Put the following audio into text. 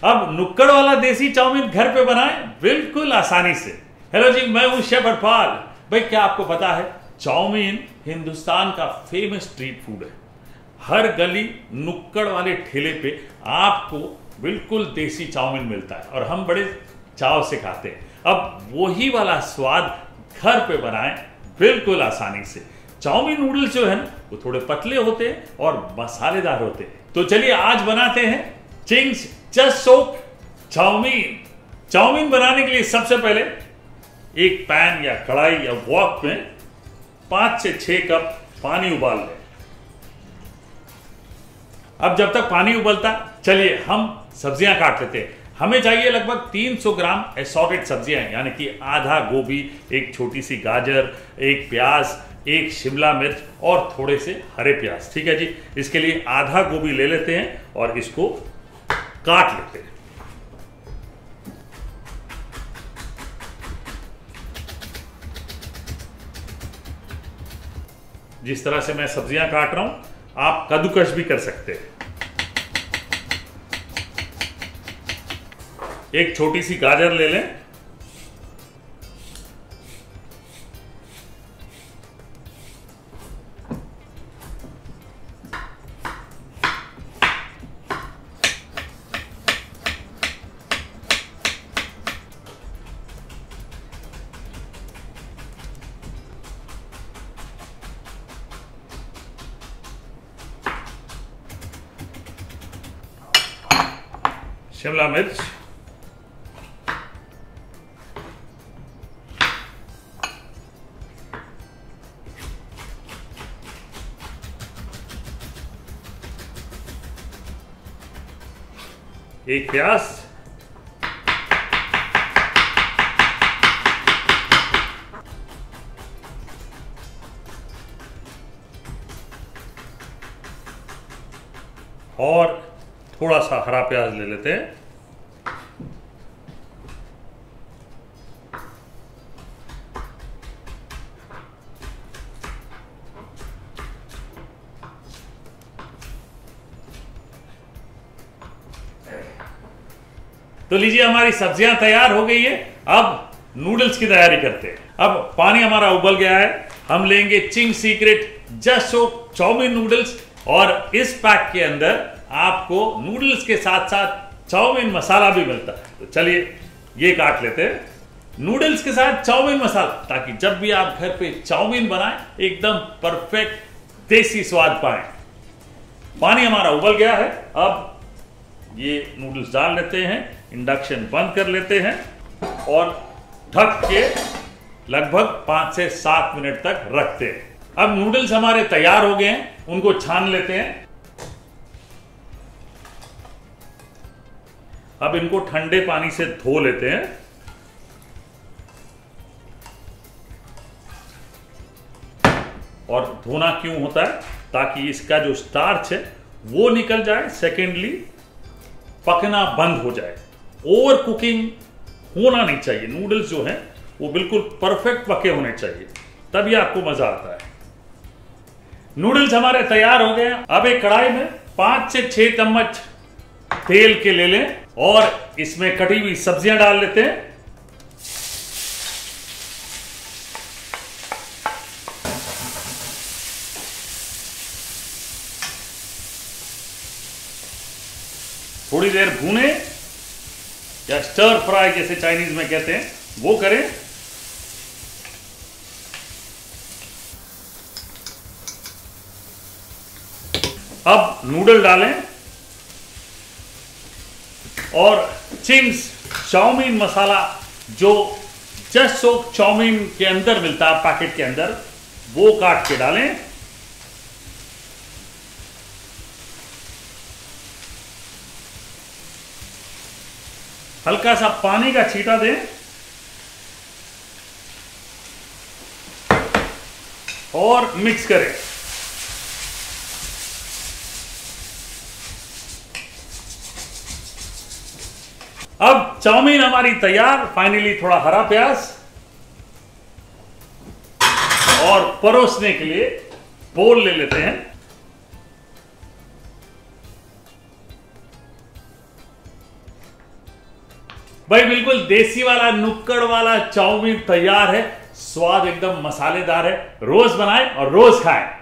अब नुक्कड़ वाला देसी चाउमीन घर पे बनाएं बिल्कुल आसानी से। हेलो जी, मैं हूं शेफ हरपाल। भाई, क्या आपको पता है चाउमीन हिंदुस्तान का फेमस स्ट्रीट फूड है। हर गली नुक्कड़ वाले ठेले पे आपको बिल्कुल देसी चाउमीन मिलता है और हम बड़े चाव से खाते हैं। अब वही वाला स्वाद घर पे बनाएं बिल्कुल आसानी से। चाउमीन नूडल्स जो है ना, वो थोड़े पतले होते हैं और मसालेदार होते हैं। तो चलिए आज बनाते हैं Ching's just soup chowmein. Chowmein बनाने के लिए सबसे पहले एक पैन या कढ़ाई या वॉक में 5 से 6 कप पानी उबाल लें। अब जब तक पानी उबलता, चलिए हम सब्जियां काट लेते हैं। हमें चाहिए लगभग 300 ग्राम असॉर्टेड सब्जियां, यानी कि आधा गोभी, एक छोटी सी गाजर, एक प्याज, एक शिमला मिर्च और थोड़े से हरे प्याज। ठीक है जी। इसके लिए आधा गोभी ले लेते हैं और इसको काट लेते हैं। जिस तरह से मैं सब्जियां काट रहा हूं, आप कद्दूकस भी कर सकते हैं। एक छोटी सी गाजर ले लें, शिमला मिर्च, एक प्याज, और थोड़ा सा हरा प्याज ले लेते हैं। तो लीजिए, हमारी सब्जियां तैयार हो गई है। अब नूडल्स की तैयारी करते हैं। अब पानी हमारा उबल गया है। हम लेंगे Ching's secret just soup chowmein noodles, और इस पैक के अंदर आपको नूडल्स के साथ साथ चाउमीन मसाला भी मिलता है। तो चलिए ये काट लेते हैं। नूडल्स के साथ चाउमीन मसाला, ताकि जब भी आप घर पे चाउमीन बनाएं एकदम परफेक्ट देसी स्वाद पाएं। पानी हमारा उबल गया है। अब ये नूडल्स डाल लेते हैं, इंडक्शन बंद कर लेते हैं और ढक के लगभग 5 से 7 मिनट तक रखते हैं। अब नूडल्स हमारे तैयार हो गए हैं, उनको छान लेते हैं। अब इनको ठंडे पानी से धो लेते हैं। और धोना क्यों होता है? ताकि इसका जो स्टार्च है वो निकल जाए। सेकेंडली, पकना बंद हो जाए। ओवर कुकिंग होना नहीं चाहिए। नूडल्स जो हैं वो बिल्कुल परफेक्ट पके होने चाहिए, तभी आपको मजा आता है। नूडल्स हमारे तैयार हो गए हैं। अब एक कढ़ाई में 5 से 6 चम्मच तेल के ले लें और इसमें कटी हुई सब्जियां डाल लेते हैं। थोड़ी देर भूने या स्टर फ्राई जैसे चाइनीज में कहते हैं, वो करें। अब नूडल डालें और चिंग्स चाउमीन मसाला जो जस्ट सोप चाउमीन के अंदर मिलता है पैकेट के अंदर, वो काट के डालें। हल्का सा पानी का छींटा दें और मिक्स करें। अब चाउमीन हमारी तैयार। फाइनली थोड़ा हरा प्याज और परोसने के लिए बोल ले लेते हैं। भाई बिल्कुल देसी वाला नुक्कड़ वाला चाउमीन तैयार है। स्वाद एकदम मसालेदार है। रोज बनाएं और रोज खाएं।